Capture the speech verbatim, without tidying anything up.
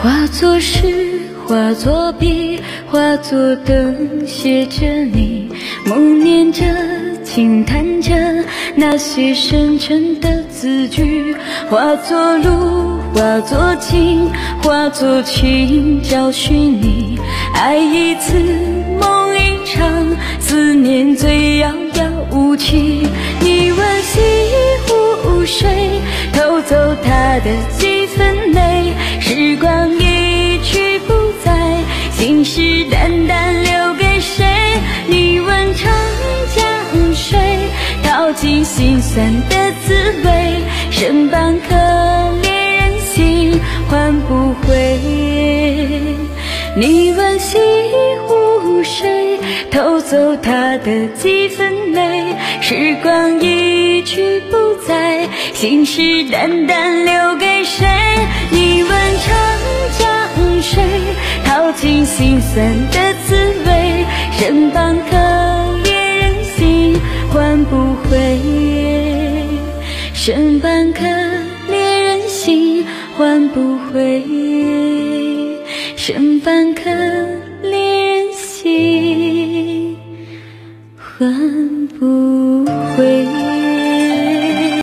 化作诗，化作笔，化作灯，写着你，梦念着，轻弹着那些深沉的字句，化作路，化作情，化作情，找寻你，爱一次，梦一场，思念最遥遥无期。你问西湖水，偷走它的几分美，时光一去不再，心事淡淡留给谁？你问长江水，淘尽心酸的滋味，身般可怜人心换不回。你问西湖水，偷走它的几分美，时光一去不再，心事淡淡留给谁？你问长江水，淘尽心酸的滋味，身般可怜人心换不回，身般可怜人心换不回，身般可